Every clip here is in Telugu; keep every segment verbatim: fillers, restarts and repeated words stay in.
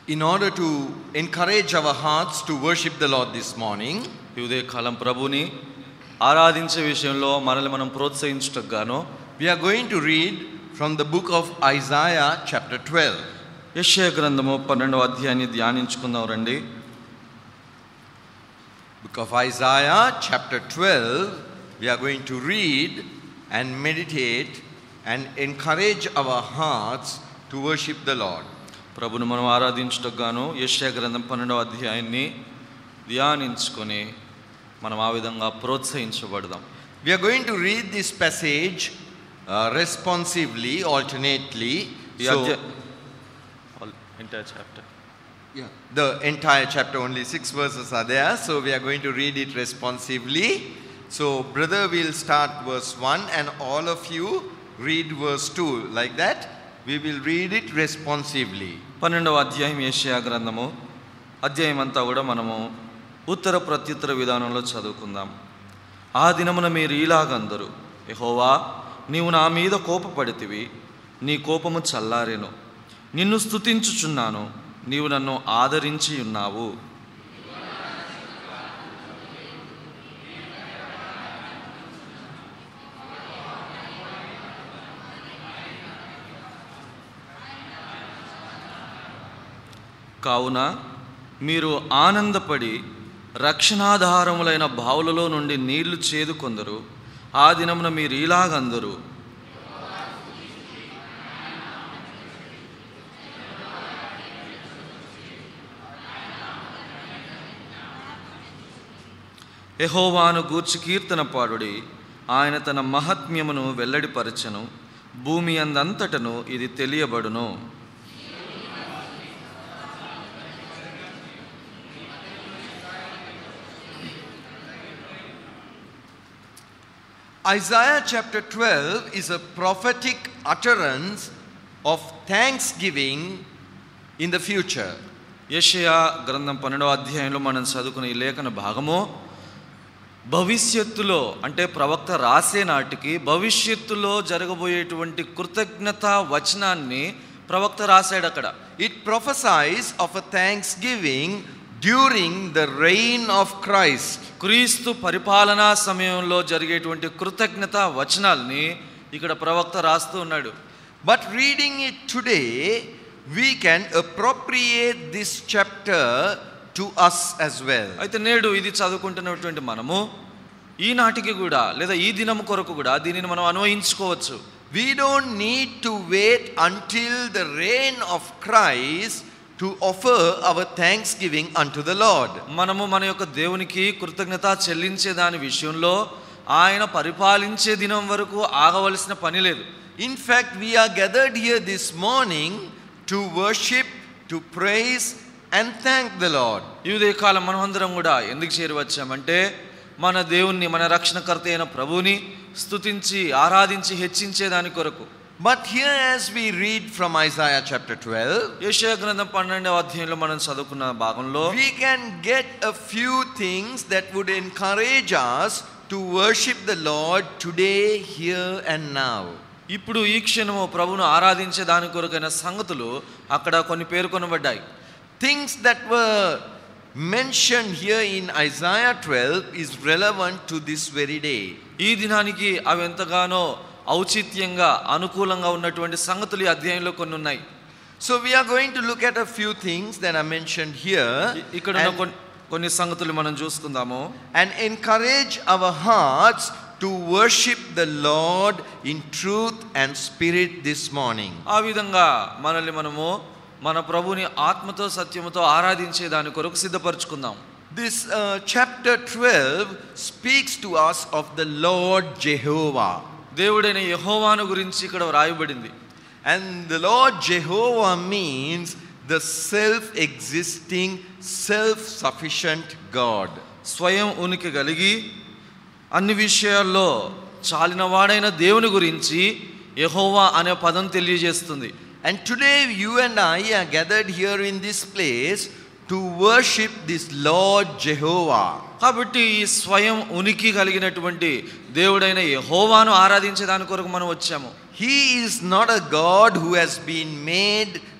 In order to encourage our hearts to worship the Lord this morning, ఈ ఉదయ కాలం ప్రభుని ఆరాధించే విషయంలో మనల్ని మనం ప్రోత్సహించుటకు గాను we are going to read from the book of Isaiah chapter twelve. యెషయా గ్రంథము పన్నెండవ అధ్యాయాన్ని ధ్యానించుకుందాం రండి. Book of Isaiah chapter twelve, we are going to read and meditate and encourage our hearts to worship the Lord. ప్రభుని మనం ఆరాధించుటకు గాను యెషయా గ్రంథం పన్నెండవ అధ్యాయాన్ని ధ్యానించుకొని మనం ఆ విధంగా ప్రోత్సహించబడదాం. We are going to read this passage uh, responsively, alternately. So, all, entire chapter. Yeah, the entire chapter, only six verses are there, so we are going to read it responsively. So brother will start verse one and all of you read verse two, like that. We will read it responsively. పన్నెండవ అధ్యాయం యెషయా గ్రంథము అధ్యాయం అంతా కూడా మనము ఉత్తర ప్రత్యుత్తర విధానంలో చదువుకుందాం. ఆ దినమున మీరు ఇలాగందరు, యెహోవా నీవు నా మీద కోపపడితివి, నీ కోపము చల్లారెను. నిన్ను స్తుతించుచున్నాను, నీవు నన్ను ఆదరించి ఉన్నావు. కావున మీరు ఆనందపడి రక్షణాధారములైన బావులలో నుండి నీళ్లు చేదుకొందరు. ఆ దినమున మీరు ఇలాగందరు, యెహోవాను గూర్చి కీర్తన పాడుడి, ఆయన తన మహాత్మ్యమును వెల్లడిపరచెను, భూమి అందంతటను ఇది తెలియబడును. Isaiah chapter twelve is a prophetic utterance of thanksgiving in the future. యెషయా గ్రంథం పన్నెండవ అధ్యాయంలో మనం చదువుకున్న ఈ లేఖన భాగము భవిష్యత్తులో, అంటే ప్రవక్త రాసే నాటికి భవిష్యత్తులో జరగబోయేటువంటి కృతజ్ఞత వచనాన్ని ప్రవక్త రాశాడు అక్కడ. It prophesies of a thanksgiving during the reign of Christ. క్రీస్తు పరిపాలనా సమయంలో జరిగేటువంటి కృతజ్ఞత వచనాల్ని ఇక్కడ ప్రవక్త రాస్తూ ఉన్నాడు. But reading it today, we can appropriate this chapter to us as well. అయితే నేడు ఇది చదువుకుంటున్నటువంటి మనము ఈనాటికి కూడా లేదా ఈ దినం కొరకు కూడా దీనిని మనం అన్వయించుకోవచ్చు. We don't need to wait until the reign of Christ to offer our thanksgiving unto the Lord. మనము మన యొక్క దేవునికి కృతజ్ఞత చెల్లించే దాని విషయంలో ఆయన పరిపాలించే దినం వరకు ఆగవలసిన పని లేదు. In fact, we are gathered here this morning to worship, to praise and thank the Lord. ఈ ఉదయకాలం మనమందరం కూడా ఎందుకు చేరి వచ్చామంటే మన దేవుణ్ణి, మన రక్షణకర్త అయిన ప్రభువుని స్తుతించి ఆరాధించి హెచ్చించే దాని కొరకు. But here as we read from Isaiah chapter twelve, యెషయా గ్రంథం పన్నెండవ అధ్యాయంలో మనం చదువుకున్న భాగంలో we can get a few things that would encourage us to worship the Lord today, here and now. ఇప్పుడు ఈ క్షణము ప్రభువును ఆరాధించే దాని కొరకైన సంగతులు అక్కడ కొన్ని పేర్కొనబడ్డాయి. Things that were mentioned here in Isaiah twelve is relevant to this very day. ఈ దినానికి అవి ఎంతగానో ఔచిత్యంగా అనుకూలంగా ఉన్నటువంటి సంగతులు ఈ అధ్యాయంలో కొన్ని ఉన్నాయి. So we are going to look at a few things that are mentioned here. ఇక్కడ కొన్ని సంగతులు మనం చూసుకుందాము. And encourage our hearts to worship the Lord in truth and spirit this morning. ఆ విధంగా మనల్ని మనము మన ప్రభుని ఆత్మతో సత్యముతో ఆరాధించే దాని కొరకు సిద్ధపరచుకుందాం. This uh, chapter twelve speaks to us of the Lord Jehovah. దేవుడైన యెహోవాను గురించి ఇక్కడ వ్రాయబడింది. And the Lord Jehovah means the self-existing, self-sufficient God. స్వయం ఉనికి కలిగి అన్ని విషయాల్లో చాలినవాడైన దేవుని గురించి యెహోవా అనే పదం తెలియజేస్తుంది. And today you and I are gathered here in this place to worship this Lord Jehovah. కాబట్టి ఈ స్వయం ఉనికి కలిగినటువంటి దేవుడైన యెహోవాను ఆరాధించే దాని కొరకు మనం వచ్చాము. He is not a God who has been made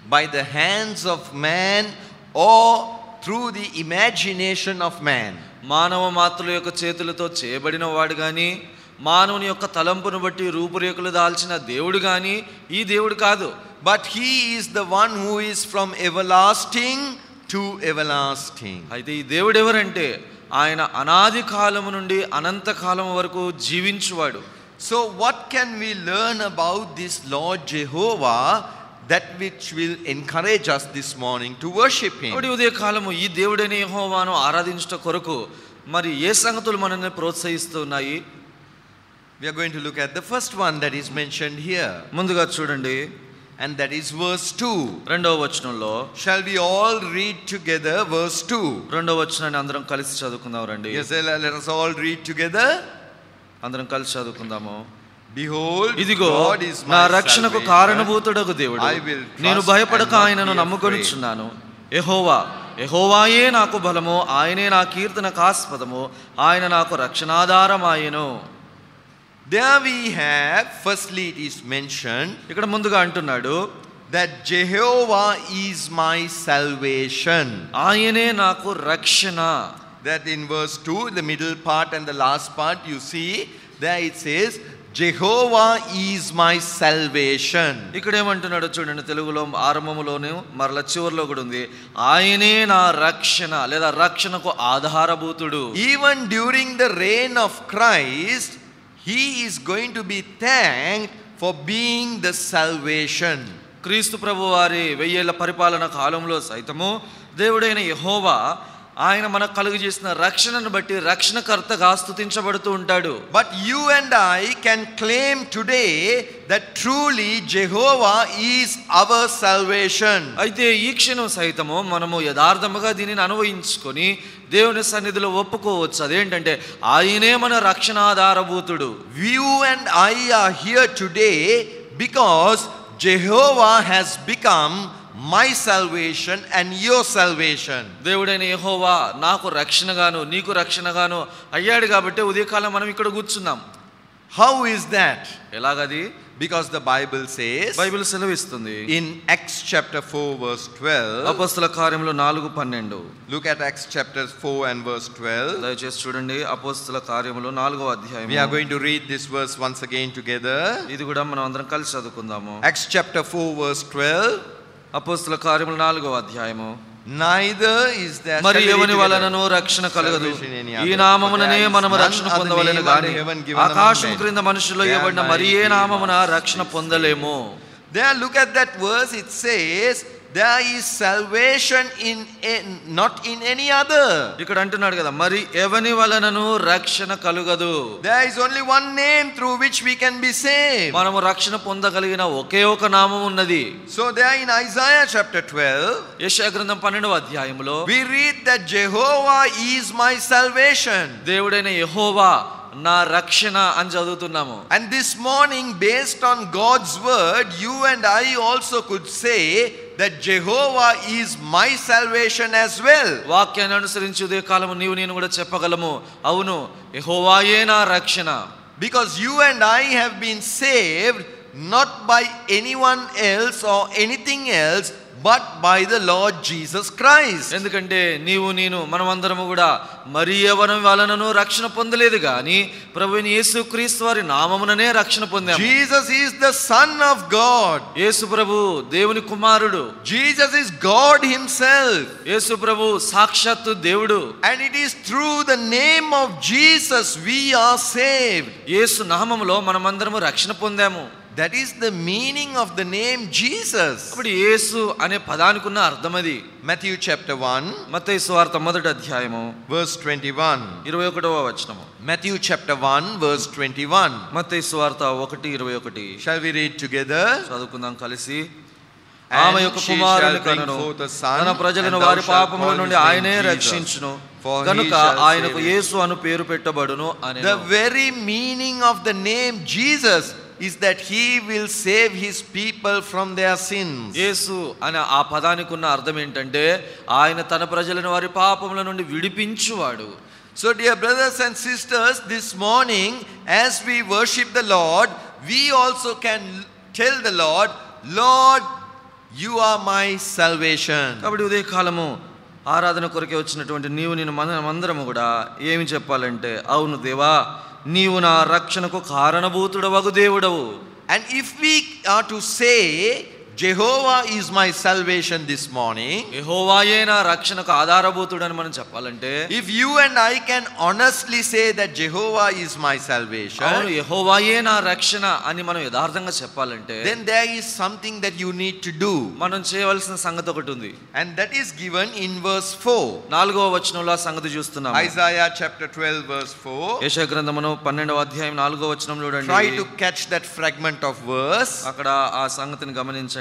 by the hands of man or through the imagination of man. మానవ మాత్రుల యొక్క చేతులతో చేయబడిన వాడు గాని, మానవుని యొక్క తలంపును బట్టి రూపురేఖలు దాల్చిన దేవుడు గాని ఈ దేవుడు కాదు. But he is the one who is from everlasting to everlasting. అయితే ఈ దేవుడు ఎవరంటే ఆయన అనాది కాలము నుండి అనంత కాలం వరకు జీవించువాడు. So what can we learn about this Lord Jehovah, that which will encourage us this morning to worship him? కాబట్టి ఉదయ కాలము ఈ దేవుడైన యెహోవాను ఆరాధించుట కొరకు మరి ఏ సంగతులు మనల్ని ప్రోత్సహిస్తున్నాయి? We are going to look at the first one that is mentioned here. ముందుగా చూడండి, and that is verse two. రెండవ వచనంలో, shall we all read together verse two? రెండవ వచనాన్ని అందరం కలిసి చదువుకుందాం రండి. Yes, let us all read together. అందరం కలిసి చదువుకుందాము. Behold, ఇదిగో God is my నా రక్షణకు కారణభూతుడగు దేవుడు, I will నేను trust భయపడక and not ఆయనను be నమ్ముకొనుచున్నాను. యెహోవా యెహోవాయే నాకు బలము, ఆయనే నా కీర్తనకాస్పదము, ఆయన నాకు రక్షణాధారమాయెను. There we have, firstly it is mentioned, ఇక్కడ ముందుగా అంటున్నాడు that Jehovah is my salvation. ఆయనే నాకు రక్షణ. That in verse two, the middle part and the last part, you see there it says Jehovah is my salvation. ఇక్కడ ఏమంటున్నాడో చూడండి, తెలుగులో ఆరంభములోనే మరల చివరిలో కూడా ఉంది, ఆయనే నా రక్షణ లేదా రక్షణకు ఆధారభూతుడు. Even during the reign of Christ, he is going to be thanked for being the salvation. క్రీస్తు ప్రభు వారి వెయ్యేళ్ల పరిపాలన కాలంలో సైతము దేవుడైన యెహోవా ఆయన మనకు కలుగు చేసిన రక్షణను బట్టి రక్షణకర్తగా స్తుతించబడుతూ ఉంటాడు. But you and I can claim today that truly Jehovah is our salvation. అయితే ఈ క్షణం సైతము మనము యథార్థముగా దీనిని అనుభవించుకొని దేవుని సన్నిధిలో ఒప్పుకోవచ్చు. అదేంటంటే ఆయనే మన రక్షణాధారభూతుడు. You and I are here today because Jehovah has become my salvation and your salvation. దేవుడైన యెహోవా నాకు రక్షణగాను నీకు రక్షణగాను అయ్యాడు కాబట్టి ఉదయకాలం మనం ఇక్కడ కూర్చున్నాం. How is that? ఎలాగది? Because the Bible says, Bible సెలవిస్తుంది in Acts chapter four verse twelve, అపోస్తల కార్యములు నాలుగు పన్నెండు. look at Acts chapter four and verse twelve. దయచేసి చూడండి, అపోస్తల కార్యములు నాలుగవ అధ్యాయం. We are going to read this verse once again together. ఇది కూడా మనం అందరం కలిసి చదువుకుందాము. Acts chapter four verse twelve. అపోస్తల కార్యములు నాలుగవ అధ్యాయము. Neither is there మరి ఎవని వలనను రక్షణ కలగదు, ఈ నామముననే మనము రక్షణ పొందవలెను గాని ఆకాశం క్రింద మనుషుల్లో ఇవ్వబడిన మరి ఏ నామమున రక్షణ పొందలేము. There, look at that verse. It says there is salvation in not in any other. ఇక్కడ అంటున్నాడు కదా, మరి ఎవని వలనను రక్షణ కలుగదు. There is only one name through which we can be saved. మనము రక్షణ పొందగలిగిన ఒకే ఒక నామం ఉన్నది. So there in Isaiah chapter twelve, యెషయా గ్రంథం పన్నెండవ అధ్యాయములో we read that Jehovah is my salvation. దేవుడైన యెహోవా నా రక్షణ అని చదువుతున్నాము. And this morning, based on God's word, you and I also could say that Jehovah is my salvation as well. వాక్యాన్ని అనుసరించి ఉదయ కాలము నీవు నేను కూడా చెప్పగలము, అవును యెహోవాయే నా రక్షణ. Because you and I have been saved not by anyone else or anything else, but by the Lord Jesus Christ. ఎందుకంటే నీవు నేను మనమందరము కూడా మరి ఎవరి వలనను రక్షణ పొందలేదు గాని ప్రభువైన యేసుక్రీస్తు వారి నామముననే రక్షణ పొందాము. Jesus is the Son of God. యేసు ప్రభు దేవుని కుమారుడు. Jesus is God himself. యేసు ప్రభు సాక్షాత్తు దేవుడు. And it is through the name of Jesus we are saved. యేసు నామములో మనమందరము రక్షణ పొందాము. That is the meaning of the name Jesus. ఇప్పుడు యేసు అనే పదానికి ఉన్న అర్థం అది. Matthew chapter one, మత్తయి సువార్త మొదటి అధ్యాయము verse twenty-one. ఇరవై ఒకటవ వచనము. Matthew chapter one verse twenty-one. మత్తయి సువార్త ఒకటి ఇరవై ఒకటి. Shall we read together? చదువుకుందాం కలిసి. And ఆమె యొక్క she కుమారుని shall bring కనును, forth a son, తన ప్రజలను and thou వారి shalt పాపముల call నుండి his name ఆయనే Jesus, రక్షించును, for he కనుక shall ఆయనకు save యేసు అను పేరు పెట్టబడును అని. The very meaning of the name Jesus is that he will save his people from their sins. యేసు అనే ఆ పదానికి ఉన్న అర్థం ఏంటంటే ఆయన తన ప్రజలను వారి పాపముల నుండి విడిపించువాడు. So dear brothers and sisters, this morning as we worship the Lord, we also can tell the Lord, Lord, You are my salvation. కాబట్టి ఉదయ కాలము ఆరాధన కొరకే వచ్చినటువంటి నీవు నేను మనమందరము కూడా ఏమి చెప్పాలంటే, అవును దేవా, నీవు నా రక్షణకు కారణభూతుడవగు దేవుడవు. And if we are to say Jehovah is my salvation this morning, యెహోవాయే నా రక్షణకు ఆధారభూతుడని మనం చెప్పాలంటే, if you and I can honestly say that Jehovah is my salvation, అవును యెహోవాయే నా రక్షణ అని మనం యథార్థంగా చెప్పాలంటే, then there is something that you need to do. మనం చేయవలసిన సంగతి ఒకటి ఉంది. And that is given in verse four. నాలుగవ వచనంలో ఆ సంగతి చూస్తున్నాం. Isaiah chapter twelve verse four. యెషయా గ్రంథమును పన్నెండవ అధ్యాయం నాలుగవ వచనం చూడండి. Try to catch that fragment of verse. అక్కడ ఆ సంగతిని గమనించండి.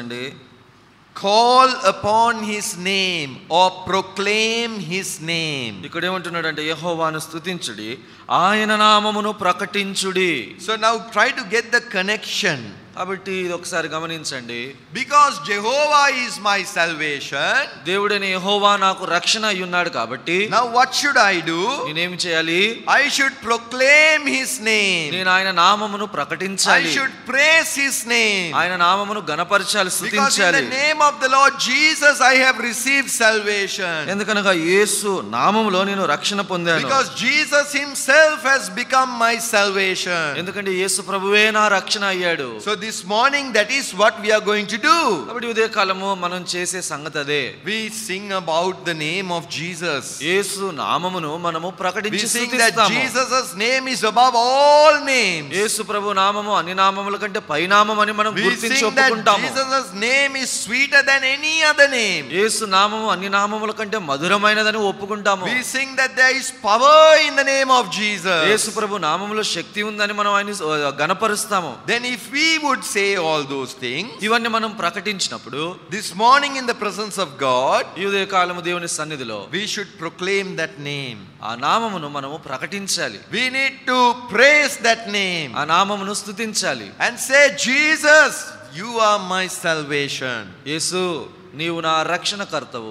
Call upon his name or proclaim his name. ఇక్కడ ఏమంటున్నాడంటే, యెహోవాను స్తుతించుడి, ఆయన నామమును ప్రకటించుడి. So now try to get the connection. కాబట్టి ఇది ఒకసారి గమనించండి. Because Jehovah is my salvation, దేవుడైన యెహోవా నాకు రక్షణ అయి ఉన్నాడు కాబట్టి, now what should I do? నేనేమి చేయాలి? I should proclaim his name. నేను ఆయన నామమును ప్రకటించాలి. I should praise his name. ఆయన నామమును గణపరచాలి, Because in స్తుతించాలి. the name of the Lord Jesus I have received salvation. ఎందుకనగా యేసు నామములో నేను రక్షణ పొందాను. Because Jesus himself has become my salvation. ఎందుకంటే యేసు ప్రభువే నా రక్షణ అయ్యాడు. So this morning that is what we are going to do. కాబట్టి ఉదయ కాలము మనం చేసే సంగతి అదే. We sing about the name of Jesus. యేసు నామమును మనము We ప్రకటించి sing that స్తుతిస్తాము. Jesus' name is above all names. యేసు ప్రభు నామము అన్ని నామముల కంటే పైనామం అని మనం We గుర్తించి sing that ఒప్పుకుంటాము. Jesus' name is sweeter than any other name. యేసు నామము అన్ని నామముల కంటే మధురమైనదని ఒప్పుకుంటాము. We sing that there is power in the name of Jesus. యేసు ప్రభు నామములో శక్తి ఉందని మనం ఆయన గణపరుస్తాము. Then if we would say all those things, ఇవన్నీ మనం ప్రకటించినప్పుడు this morning in the presence of God, ఈ ఉదయ కాలము దేవుని సన్నిధిలో we should proclaim that name. ఆ నామమును మనము ప్రకటించాలి. We need to praise that name ఆ నామమును స్తుతించాలి. and say, Jesus, you are my salvation. యేసు నీవు నా రక్షణకర్తవు.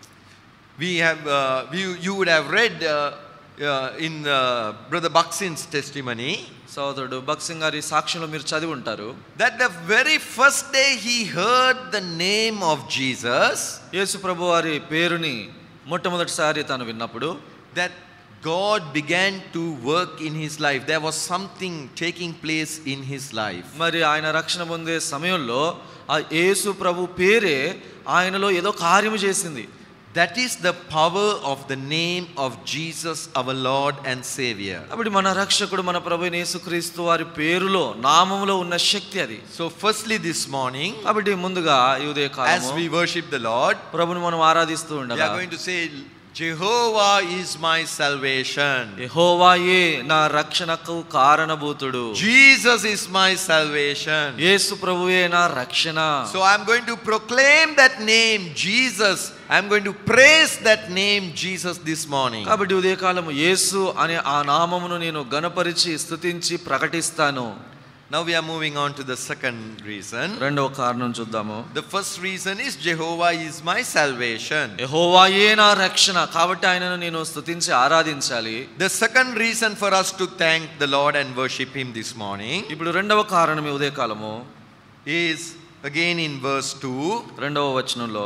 We have uh, you, you would have read uh, uh, in uh, Brother Baksin's testimony సోదరుడు భక్సింగ్ గారి సాక్ష్యంలో మీరు చదివి ఉంటారు, that the very first day he heard the name of Jesus, యేసు ప్రభు వారి పేరుని మొట్టమొదటిసారి తాను విన్నప్పుడు, that God began to work in his life. There was something taking place in his life. మరి ఆయన రక్షణ పొందే సమయంలో ఆ యేసు ప్రభు పేరే ఆయనలో ఏదో కార్యము చేసింది. That is the power of the name of Jesus our Lord and Savior. కాబట్టి మన రక్షకుడు మన ప్రభువైన యేసుక్రీస్తు వారి పేరులో నామములో ఉన్న శక్తి అది. So firstly this morning, కాబట్టి ముందుగా ఈ ఉదయ as కాలము we worship the Lord, ప్రభువును మనం ఆరాధిస్తూ we ఉండగా, are going to say, Jehovah is my salvation. యెహోవాయే నా రక్షణకు కారణభూతుడు. Jesus is my salvation. యేసు ప్రభువే నా రక్షణ. So I'm going to proclaim that name, Jesus. I'm going to praise that name, Jesus, this morning. కాబట్టి ఉదయకాలము యేసు అనే ఆ నామమును నేను గణపరిచి స్తుతించి ప్రకటిస్తాను. Now we are moving on to the second reason. రెండవ కారణం చూద్దాము. The first reason is Jehovah is my salvation. యెహోవాయే నా రక్షణ, కాబట్టి ఆయనను నేను స్తుతించి ఆరాధించాలి. The second reason for us to thank the Lord and worship him this morning ఇప్పుడు రెండవ కారణం ఈ ఉదయకాలము is again in verse two. రెండవ వచనంలో,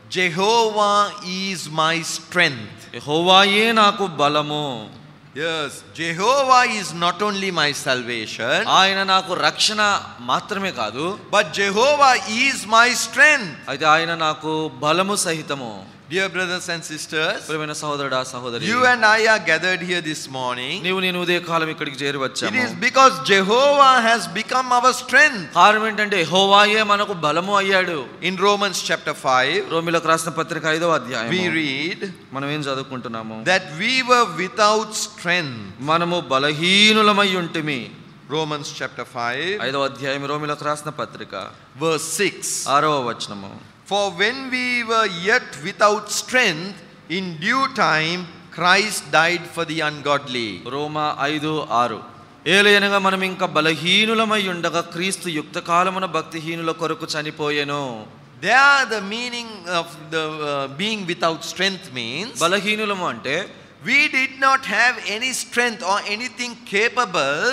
Jehovah is my strength. యెహోవాయే నాకు బలము. Yes, Jehovah is not only my salvation, ఆయన నాకు రక్షణ మాత్రమే కాదు, but Jehovah is my strength. అయితే ఆయన నాకు బలము సహితము. Dear brothers and sisters, ప్రియమైన సహోదరుడా సహోదరి, you and I are gathered here this morning. నీవు నేను ఉదయ కాలం ఇక్కడికి చేరి It వచ్చాము. is because Jehovah has become our strength. కారణం ఏంటంటే యెహోవాయే మనకు బలము అయ్యాడు. In Romans chapter five, రోమీయులకు రాసిన పత్రిక ఐదవ అధ్యాయం we read మనం ఏం చదువుకుంటున్నాము? that we were without strength. మనము బలహీనులమై ఉంటిమి. Romans chapter five, ఐదవ అధ్యాయం రోమీయులకు రాసిన పత్రిక verse six. ఆరవ వచనము. For when we were yet without strength, in due time Christ died for the ungodly. రోమా ఐదు ఆరు. ఏలయనగా మనం ఇంకా బలహీనులమై ఉండగా క్రీస్తు యుక్త కాలమున భక్తిహీనుల కొరకు చనిపోయెను. There the meaning of the uh, being without strength means బలహీనులము అంటే we did not have any strength or anything capable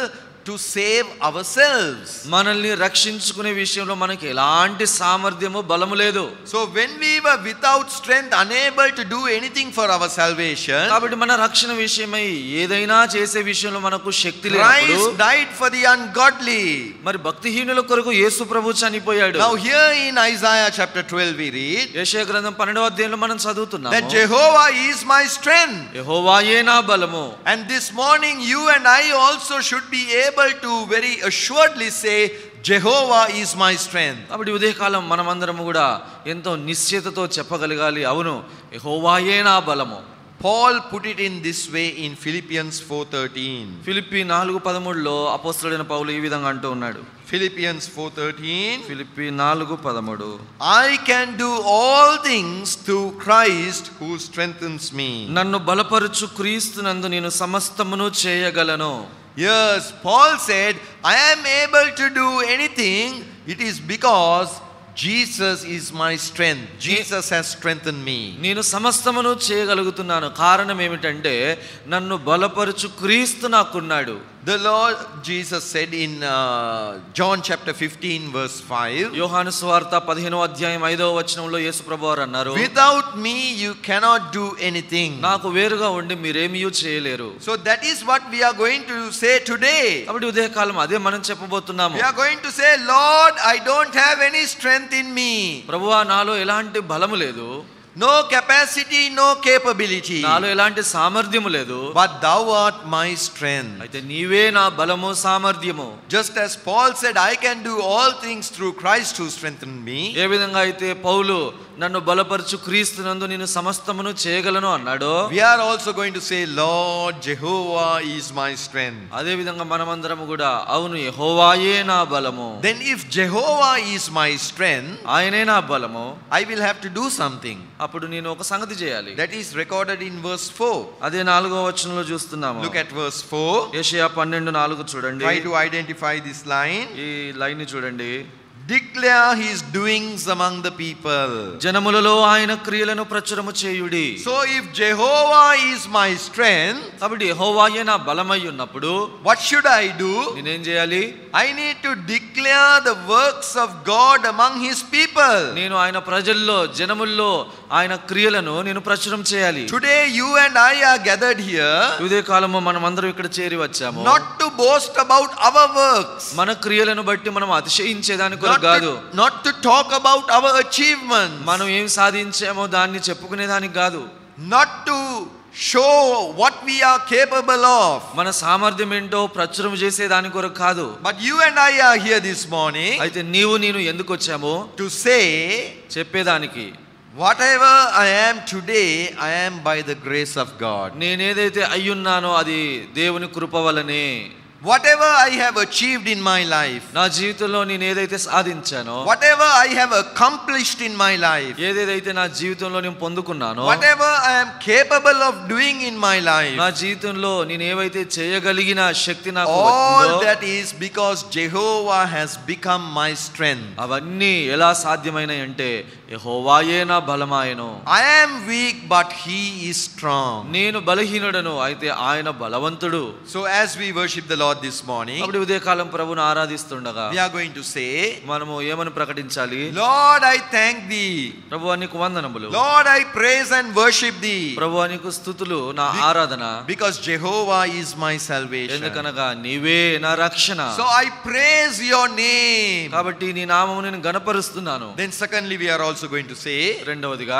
to save ourselves. మనల్ని రక్షించుకునే విషయంలో మనకి ఎలాంటి సామర్థ్యము బలము లేదు. So when we were without strength, unable to do anything for our salvation, కాబట్టి మన రక్షణ విషయమై ఏదైనా చేసే విషయంలో మనకు శక్తి లేనప్పుడు Christ died for the ungodly. మరి భక్తిహీనుల కొరకు యేసు ప్రభు చనిపోయాడు. Now here in Isaiah chapter twelve we read, యెషయా గ్రంథం పన్నెండవ అధ్యాయంలో మనం చదువుతున్నాము, that Jehovah is my strength. యెహోవాయే నా బలము. And this morning you and I also should be able to very assuredly say, Jehovah is my strength. కాబట్టి ఉదయకాలం మనమందరము కూడా ఎంతో నిశ్చయతతో చెప్పగలగాలి, అవును యెహోవాయే నా బలము. Paul put it in this way in Philippians four thirteen. Philippi నాలుగు పదమూడులో అపోస్తలుడైన పౌలు ఈ విధంగా అంటూ ఉన్నాడు. Philippians four thirteen. ఫిలిప్పీ నాలుగు పదమూడు, I can do all things through Christ who strengthens me. నన్ను బలపరచు క్రీస్తునందు నేను సమస్తమును చేయగలను. Yes, Paul said, I am able to do anything. It is because Jesus is my strength. Jesus has strengthened me. నేను సమస్తమును చేయగలుగుతున్నాను. కారణం ఏమిటంటే నన్ను బలపరచు క్రీస్తు నాకున్నాడు. The Lord Jesus said in uh, John chapter fifteen verse five, యోహాను సువార్త పదిహేనవ అధ్యాయం ఐదవ వచనంలో యేసు ప్రభువారు అన్నారు, without me you cannot do anything. నాకు వేరుగా ఉండి మీరేమీ చేయలేరు. So that is what we are going to say today. కాబట్టి ఉదయకాలం అదే మనం చెప్పబోతున్నాము. We are going to say, Lord, I don't have any strength in me. ప్రభువా నాలో ఎలాంటి బలము లేదు, no capacity, no capability, నాలో ఎలాంటి సామర్థ్యము లేదు, but thou art my strength. అయితే నీవే నా బలము సామర్థ్యము. Just as Paul said, I can do all things through Christ who strengthened me. ఏ విధంగా అయితే పౌలు నన్ను బలపరచు క్రీస్తునందు నేను సమస్తమును చేయగలను అన్నాడో, We are also going to say, Lord, Jehovah is my strength. అదే విధంగా మనమందరము కూడా అవును యెహోవాయే నా బలము. Then if Jehovah is my strength, ఆయనే నా బలము, I will have to do something. అప్పుడు నేను ఒక సంగతి చేయాలి. That is recorded in verse four. అదే నాలుగో వచనంలో చూస్తున్నాము. Look at verse four. యెషయా పన్నెండు నాలుగు చూడండి. Try to identify this line. ఈ లైన్ ని చూడండి. Declare his doings among the people. జనములలో ఆయన క్రియలను ప్రచురము చేయుడి. So if Jehovah is my strength, కాబట్టి యెహోవాయే నా బలమై ఉన్నప్పుడు what should I do? నేనేం చేయాలి? I need to declare the works of God among his people. నేను ఆయన ప్రజల్లో జనముల్లో ఆయన క్రియలను నేను ప్రచురం చేయాలి. Today you and I are gathered here ఉదయ కాలము మనం అందరం ఇక్కడ చేరి వచ్చాము, not to boast about our works, మన క్రియలను బట్టి మనం అతిశయించేదాని కొరకు not కాదు, to, not to talk about our achievements, మనం ఏం సాధించామో దాన్ని చెప్పుకునేదానికి కాదు, not to show what we are capable of, మన సామర్థ్యం ఏంటో ప్రచురం చేసే దాని కొరకు కాదు. but you and I are here this morning అయితే నీవు నేను ఎందుకు వచ్చాము? to say, చెప్పేదానికి, whatever I am today, I am by the grace of God. నేనేదైతే అయ్యున్నానో అది దేవుని కృప వలనే. Whatever I have achieved in my life, నా జీవితంలో నేను ఏదైతే సాధించానో, whatever I have accomplished in my life, ఏదైతే నా జీవితంలో నేను పొందుకున్నానో, whatever I am capable of doing in my life, నా జీవితంలో నేను ఏవైతే చేయగలిగిన శక్తి నాకు all వచ్చిందో, that is because Jehovah has become my strength. అవన్నీ ఎలా సాధ్యమైనాయి అంటే యెహోవాయే నా బలమాయెను. I am weak but he is strong. నేను బలహీనుడను అయితే ఆయన బలవంతుడు. So as we worship the Lord this morning, అప్పుడు ఉదయకాలం ప్రభువును ఆరాధిస్తుండగా we are going to say, మనము ఏమని ప్రకటించాలి? Lord, I thank thee. ప్రభువా నీకు వందనములు. Lord, I praise and worship thee. ప్రభువా నీకు స్తుతులు, నా ఆరాధన. Because Jehovah is my salvation. ఎందుకనగా నీవే నా రక్షణ. So I praise your name. కాబట్టి నీ నామమును నేను గణపరుస్తున్నాను. Then secondly we are also going to say, రెండవదిగా,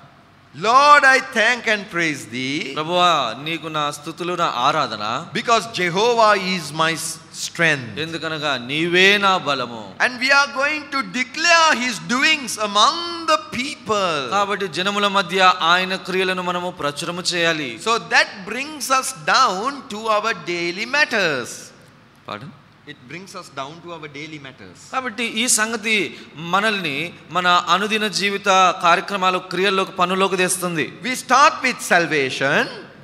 Lord, I thank and praise thee. ప్రభువా నీకు నా స్తుతులు, నా ఆరాధన. Because Jehovah is my strength. ఎందుకనగా నీవే నా బలము. And we are going to declare his doings among the people. కాబట్టి జనముల మధ్య ఆయన క్రియలను మనము ప్రచురము చేయాలి. So that brings us down to our daily matters. Pardon? It brings us down to our daily matters. కాబట్టి ఈ సంగతి మనల్ని మన అనుదిన జీవిత కార్యక్రమాలు, క్రియల్లోకి, పనులోకి తెస్తుంది. We start with salvation.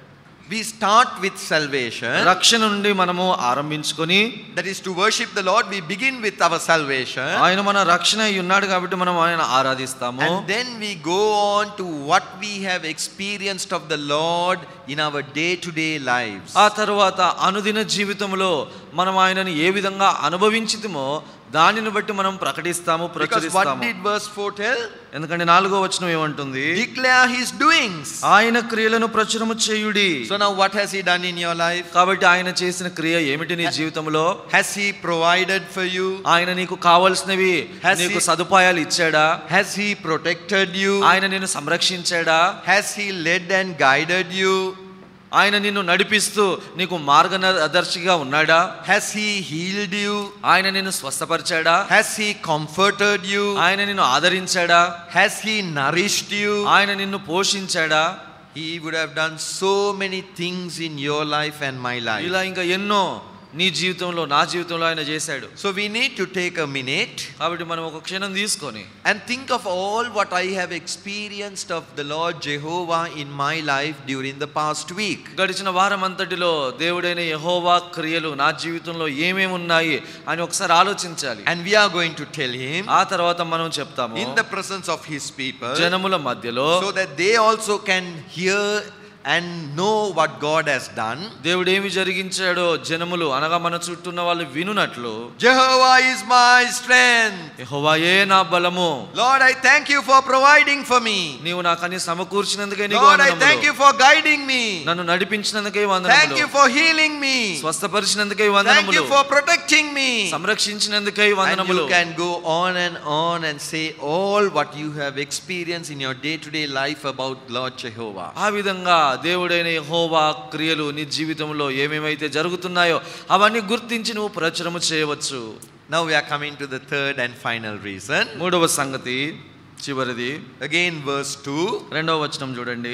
we start with salvation. రక్షణ నుండి మనము ఆరంభించుకొని, that is to worship the Lord, we begin with our salvation. ఆయన మన రక్షణ అయి ఉన్నాడు కాబట్టి మనం ఆయన ఆరాధిస్తాము. And then we go on to what we have experienced of the Lord in our day to day lives. ఆ తరువాత అనుదిన జీవితంలో మనం ఆయనని ఏ విధంగా అనుభవించితమో దానిని బట్టి మనం ప్రకటిస్తాము, ప్రచురిస్తాము. What did verse four tell? ఎందుకంటే నాలుగో వచనం ఏమంటుంది? Declare his doings. ఆయన క్రియలను ప్రచురము చేయుడి. So now what has he done in your life? కాబట్టి ఆయన చేసిన క్రియ ఏమిటి నీ జీవితంలో? Has he provided for you? ఆయన నీకు కావాల్సినవి, నీకు సదుపాయాలు ఇచ్చాడా? Has he protected you? ఆయన నిన్ను సంరక్షించాడా? Has he led and guided you? ఆయన నిన్ను నడిపిస్తూ నీకు మార్గదర్శిగా ఉన్నాడా? Has he healed you? ఆయన నిన్ను స్వస్థపరిచాడా? Has he comforted you? ఆయన నిన్ను ఆదరించాడా? Has he nourished you? ఆయన నిన్ను పోషించాడా? He would have done so many things in your life and my life. ఇలా ఇంకా ఎన్నో నీ జీవితంలో, నా జీవితంలో ఆయన చేశాడు. So we need to take a minute కాబట్టి మనం ఒక క్షణం తీసుకొని and think of all what I have experienced of the Lord Jehovah in my life during the past week. గడిచిన వారం అంతటిలో దేవుడైన యెహోవా క్రియలు నా జీవితంలో ఏమేమి ఉన్నాయి అని ఒకసారి ఆలోచించాలి. And we are going to tell him ఆ తర్వాత మనం చెప్తాము in the presence of his people, జనముల మధ్యలో, so that they also can hear and know what God has done. దేవుడు ఏమి జరిగించాడో జనములు అనగా మన చుట్టూ ఉన్న వాళ్ళు వినునట్లు. Jehovah is my strength. యెహోవాయే నా బలము. Lord, I thank you for providing for me. నీవు నాకు అన్ని సమకూర్చినందుకే నీకు Lord, I వందనములు. thank you for guiding me. నన్ను నడిపించినందుకే వందనములు. Thank you for healing me. స్వస్థపరిచినందుకే Thank వందనములు. you for protecting me. సంరక్షించినందుకే And వందనములు. you can go on and on and say all what you have experienced in your day to day life about Lord Jehovah. ఆ విధంగా దేవుడైన యెహోవా క్రియలు నీ జీవితంలో ఏమేమైతే జరుగుతున్నాయో అవన్నీ గుర్తించి నువ్వు ప్రచురము చేయవచ్చు. Now we are coming to the third and final reason. మూడవ సంగతి, చివరిది. Again verse two. రెండవ వచనం చూడండి.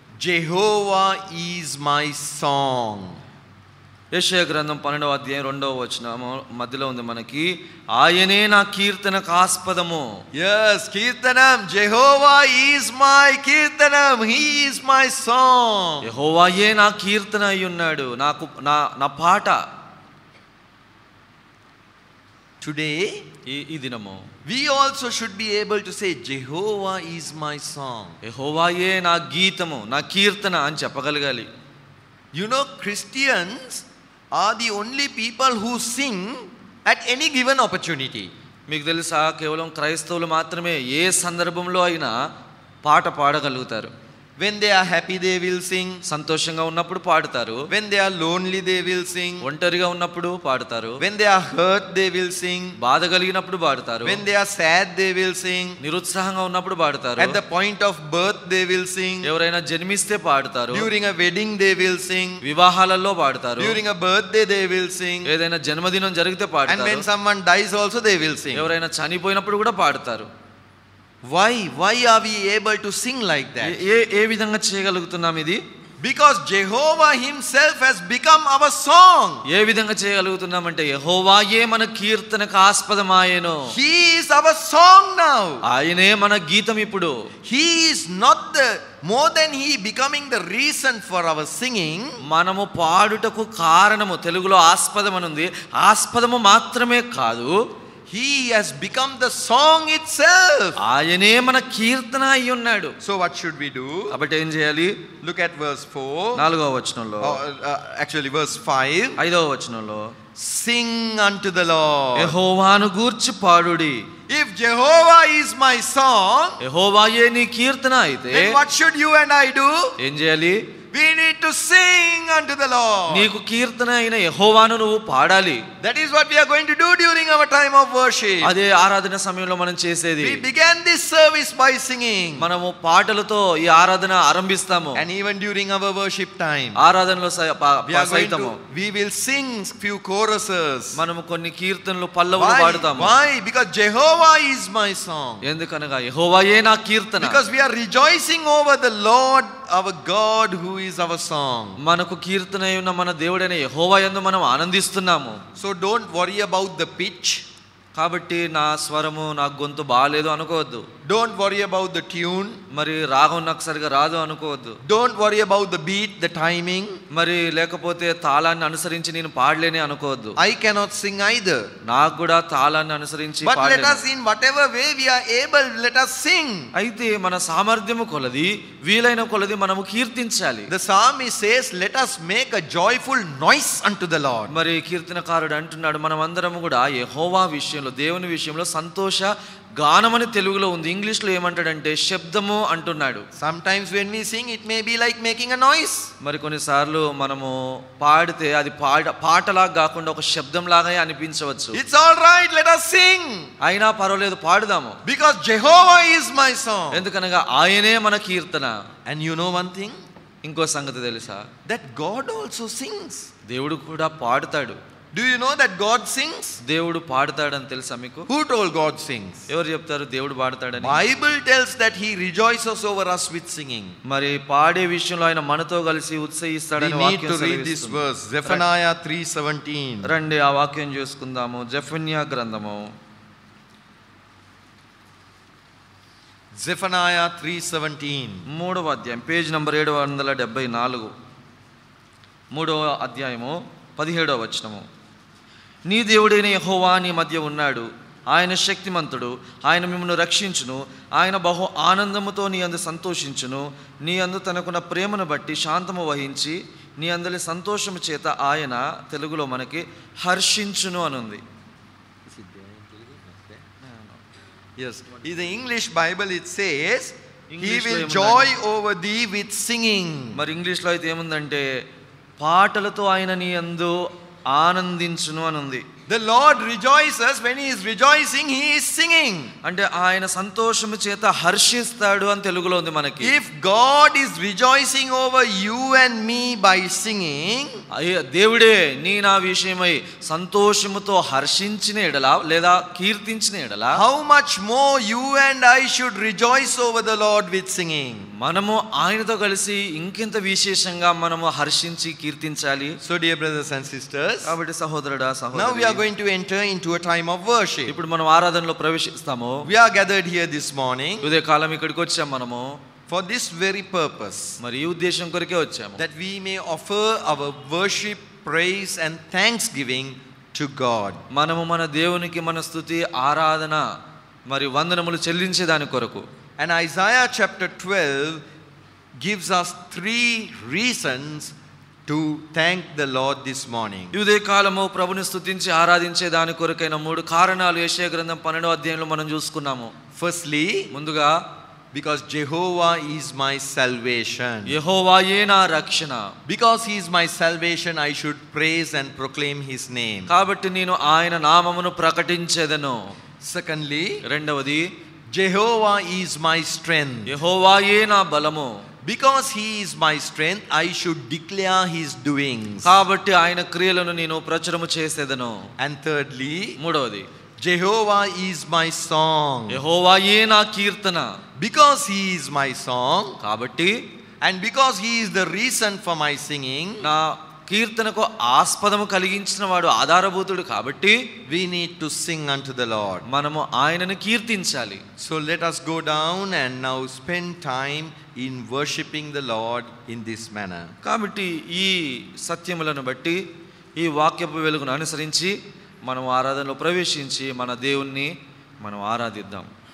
Jehovah is my song. యెషయా గ్రంథం పన్నెండవ అధ్యాయం రెండవ వచనము మధ్యలో ఉంది మనకి, ఆయనే నా కీర్తనకు ఆస్పదము. Yes, కీర్తనం. Jehovah is my కీర్తనం. He is my song. యెహోవాయే నా కీర్తన అయి ఉన్నాడు, నాకు నా నా పాట. Today ఈ ఈ దినము we also should be able to say Jehovah is my song. యెహోవాయే నా గీతము, నా కీర్తన అని చెప్పగలగాలి. You know, Christians are the only people who sing at any given opportunity. మీకు తెలుసా, కేవలం క్రైస్తవులు మాత్రమే ఏ సందర్భంలో అయినా పాట పాడగలుగుతారు. When they are happy, they will sing. సంతోషంగా ఉన్నప్పుడు పాడతారు. When they are lonely, they will sing. ఒంటరిగా ఉన్నప్పుడు పాడతారు. When they are hurt, they will sing. బాధ కలిగినప్పుడు పాడతారు. When they are sad, they will sing. నిరుత్సాహంగా ఉన్నప్పుడు పాడతారు. At the point of birth, they will sing. ఎవరైనా జన్మిస్తే పాడతారు. During a wedding, they will sing. వివాహాలలో పాడతారు. During a birthday, they will sing. ఏదైనా జన్మదినం జరిగితే And పాడతారు. when someone dies also, they will sing. ఎవరైనా చనిపోయినప్పుడు కూడా పాడతారు. Why? Why are we able to sing like that? ఏ ఏ విధంగా చేయగలుగుతున్నాం ఇది? Because Jehovah himself has become our song. ఏ విధంగా చేయగలుగుతున్నామంటే యెహోవాయే మన కీర్తనకు ఆస్పదమాయెను. He is our song now. ఆయనే మన గీతం ఇప్పుడు. He is not the more than he becoming the reason for our singing. మనము పాడుటకు కారణము, తెలుగులో ఆస్పదం అని ఉంది, ఆస్పదము మాత్రమే కాదు, He has become the song itself. ఆయనే మన కీర్తన అయి ఉన్నాడు. So what should we do? కాబట్టి ఏం చేయాలి? Look at verse four. నాలుగవ వచనంలో, Oh, uh, actually verse five. ఐదవ వచనంలో, Sing unto the Lord. యెహోవాను గూర్చి పాడుడి. If Jehovah is my song, యెహోవాయే నీ కీర్తన అయితే then what should you and I do? ఏం చేయాలి? We need to sing unto the Lord. నీకు కీర్తన అయిన యెహోవాను నువ్వు పాడాలి. That is what we are going to do during our time of worship. అదే ఆరాధన సమయంలో మనం చేసేది. We began this service by singing. మనము పాటలతో ఈ ఆరాధన ఆరంభిస్తాము. And even during our worship time, ఆరాధనలో స- ప- we are going సైతము to, we will sing few choruses. మనము కొన్ని కీర్తనలు పల్లవులు Why? పాడుతాము. Why? Because Jehovah is my song. ఎందుకనగా యెహోవాయే నా కీర్తన. Because we are rejoicing over the Lord, our God, who is our song. మనకు కీర్తన అయిన మన దేవుడైన యెహోవా యందు మనం ఆనందిస్తున్నాము. So don't worry about the pitch. కాబట్టి నా స్వరము నా గొంతు బాగాలేదు అనుకోవద్దు. Don't worry about the tune. మరి రాగం నాకు సరిగా రాదు అనుకోవద్దు. Don't worry about the beat, the timing. మరి లేకపోతే తాళాన్ని అనుసరించి నేను పాడలేనే అనుకోవద్దు. I cannot sing either. నాకు కూడా తాళాన్ని అనుసరించి But పాడలేను. let us, in whatever way we are able, let us sing. అయితే మన సామర్థ్యము కొలది వీలైన కొలది మనము కీర్తించాలి. The psalmist says, let us make a joyful noise unto the Lord. మరి కీర్తనకారుడు అంటున్నాడు, మనం అందరము కూడా యెహోవా విషయంలో, దేవుని విషయంలో సంతోష గానమని తెలుగులో ఉంది, ఇంగ్లీష్లో ఏమంటాడంటే శబ్దము అంటున్నాడు. Sometimes when we sing, it may be like making a noise. మరి కొన్నిసార్లు మనము పాడితే అది పాట పాటలాగా కాకుండా ఒక శబ్దంలాగా అనిపించవచ్చు. It's all right, let us sing. అయినా పర్వాలేదు, పాడుదాము. Because Jehovah is my song. ఎందుకనగా ఆయనే మన కీర్తన. And you know one thing? ఇంకో సంగతి తెలుసా? That God also sings. దేవుడు కూడా పాడుతాడు. Do you know that God sings? దేవుడు పాడుతాడని తెలుసా మీకు? Who told God sings? ఎవరు చెప్తారు దేవుడు పాడుతాడని? Bible tells that he rejoices over us with singing. మరి పాడే విషయంలో ఆయన మనతో కలిసి ఉత్సహిస్తాడని We need వాక్యం to read this verse, Zephaniah three seventeen. రండి ఆ వాక్యం చూసుకుందాము. జెఫన్యా గ్రంథము Zephaniah three seventeen. మూడవ అధ్యాయం, పేజ్ నంబర్ ఏడు వందల డెబ్బై నాలుగు, మూడవ అధ్యాయము పదిహేడవ వచనము. నీ దేవుడైన యెహోవా నీ మధ్య ఉన్నాడు, ఆయన శక్తిమంతుడు, ఆయన మిమ్మల్ని రక్షించును, ఆయన బహు ఆనందముతో నీ అందు సంతోషించును, నీ అందు తనకున్న ప్రేమను బట్టి శాంతము వహించి నీ అందరి సంతోషము చేత ఆయన, తెలుగులో మనకి హర్షించును అనుంది. Yes, in the English Bible it says, he English will lo joy over thee with singing. మరి ఇంగ్లీష్లో అయితే ఏముందంటే పాటలతో ఆయన నీ యందు ఆనందించును అని ఉంది. The Lord rejoices. When he is rejoicing, he is singing. అంటే ఆయన సంతోషము చేత హర్షిస్తాడు అని తెలుగులో ఉంది మనకి. If God is rejoicing over you and me by singing, దేవుడే నీ నా విషయమై సంతోషముతో హర్షించిన ఎడల లేదా కీర్తించిన ఎడల, how much more you and I should rejoice over the Lord with singing. మనము ఆయనతో కలిసి ఇంకెంత విశేషంగా మనము హర్షించి కీర్తించాలి. So dear brothers and sisters, కాబట్టి సహోదరుడా now we సహోదరి, are going to enter into a time of worship. ఇప్పుడు మనం ఆరాధనలో ప్రవేశిస్తాము. We are gathered here this morning ఉదయ కాలం ఇక్కడికి వచ్చాము మనము for this very purpose, మరి ఈ ఉద్దేశం కొరకే వచ్చాము, that we may offer our worship, praise and thanksgiving to God. మనము మన దేవునికి మన స్తుతి ఆరాధన మరి వందనములు చెల్లించే దాని కొరకు. And Isaiah chapter twelve gives us three reasons to thank the Lord this morning. ఈ ఉదయ కాలము ప్రభుని స్తుతించి ఆరాధించే దాని కొరకైన మూడు కారణాలు యెషయా గ్రంథం పన్నెండవ అధ్యాయంలో మనం చూసుకున్నాము. Firstly, ముందుగా because Jehovah is my salvation. యెహోవాయే నా రక్షణ. Because he is my salvation, I should praise and proclaim his name. కాబట్టి నేను ఆయన నామమును ప్రకటించెదను. Secondly, రెండవది Jehovah is my strength. యెహోవాయే నా బలము. Because he is my strength, I should declare his doings. కాబట్టి ఆయన క్రియలను నేను ప్రచురము చేసేదను. And thirdly, మూడవది Jehovah is my song. యెహోవాయే నా కీర్తన. Because he is my song, కాబట్టి and because he is the reason for my singing, నా కీర్తనకు ఆస్పదము కలిగించిన వాడు, ఆధారభూతుడు కాబట్టి we need to sing unto the Lord. మనము ఆయనను కీర్తించాలి. So let us go down and now spend time in worshiping the Lord in this manner. కాబట్టి ఈ సత్యములను బట్టి ఈ వాక్యపు వెలుగును అనుసరించి మనం ఆరాధనలో ప్రవేశించి మన దేవుణ్ణి మనం ఆరాధిద్దాం.